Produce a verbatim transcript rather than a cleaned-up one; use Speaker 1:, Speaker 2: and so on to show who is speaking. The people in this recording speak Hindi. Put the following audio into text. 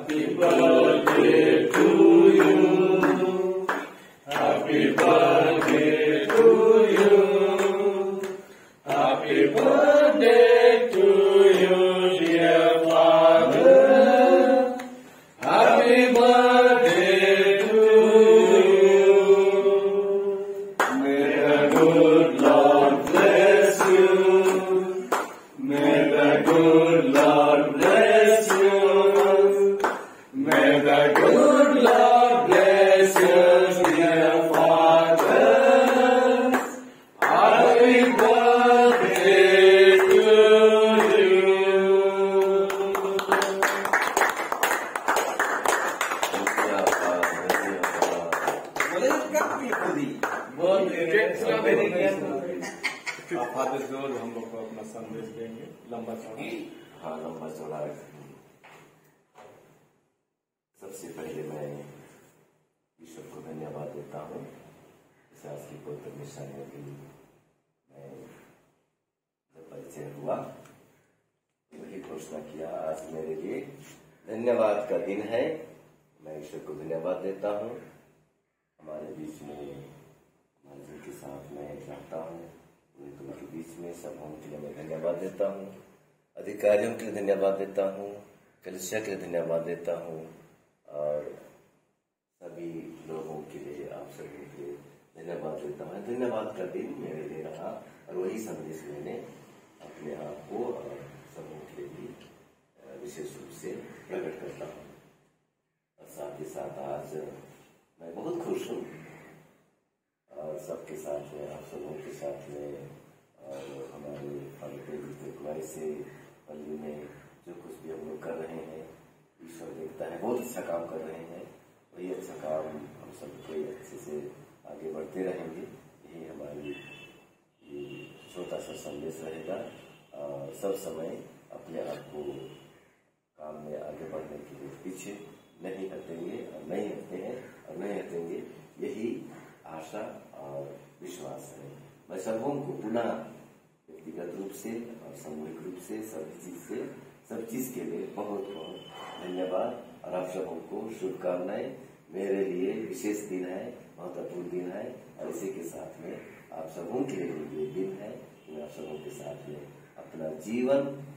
Speaker 1: Happy birthday to you. Happy birthday to you. Happy birthday to you, dear father. Happy birthday to you. May the good Lord bless you. May the good Lord bless you. May the good Lord bless you, dear father. Happy birthday to you.
Speaker 2: Father जोर हम लोग को अपना संदेश देंगे लंबा चौड़ा।
Speaker 3: हाँ, लंबा चौड़ा। सबसे पहले मैं ईश्वर को धन्यवाद देता हूँ। इस आज की पवित्र निशानियों की मैं जब परिचय हुआ वही घोषणा किया, आज मेरे लिए धन्यवाद का दिन है। मैं ईश्वर को धन्यवाद देता हूँ। हमारे बीच में हमारे जिनके साथ मैं रहता हूँ उनके बीच में सब के लिए मैं धन्यवाद देता हूँ। अधिकारियों के लिए धन्यवाद देता हूँ, कलिसिया के लिए धन्यवाद देता हूँ और सभी लोगों के लिए, आप सभी के लिए धन्यवाद देता हूँ। धन्यवाद का दिन मेरे लिए रहा और वही संदेश मैंने अपने आप को और सबों के लिए भी विशेष रूप से प्रकट करता हूँ। और साथ ही साथ आज मैं बहुत खुश हूँ और सबके साथ में, आप सबों के साथ में और हमारे कुमारी से पल्ली में जो कुछ भी हम लोग कर रहे हैं, ईश्वर देखता है, बहुत अच्छा काम कर रहे हैं। वही अच्छा काम हम सब कोई अच्छे से आगे बढ़ते रहेंगे। यही हमारी छोटा सा संदेश रहेगा और सब समय अपने आप को काम में आगे बढ़ने के लिए पीछे नहीं हटेंगे और नहीं हटते हैं और नहीं हटेंगे। यही आशा और विश्वास है। मैं सबों को पुनः व्यक्तिगत रूप से और सामूहिक रूप से सभी चीज से सब चीज के लिए बहुत बहुत धन्यवाद और आप सबों को शुभकामनाएं। मेरे लिए विशेष दिन है, महत्वपूर्ण दिन है और इसी के साथ में आप सबों के लिए ये दिन है कि मैं आप सबों के साथ में अपना जीवन